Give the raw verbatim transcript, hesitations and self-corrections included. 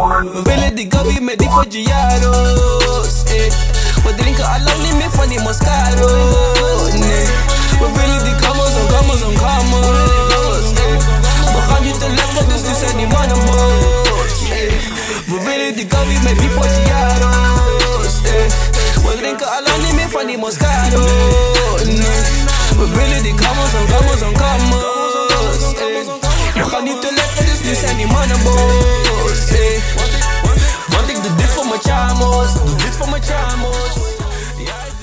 We willen die gabi met die Foggiaros, eh. We drinken al lang niet meer van die Moscato, nee. We willen die kamers en kamers en kamers, eh. We gaan niet te lekker, dus nu zijn die mannen boos, eh. We willen die gabi met die Foggiaros, eh. We drinken al lang niet meer van die Moscato, nee. We willen die kamers en kamers en kamers, eh. We gaan niet te lekker, dus nu zijn die mannen boos, eh. Want ik doe dit voor mijn chamos, doe dit voor mijn chamos. Ja,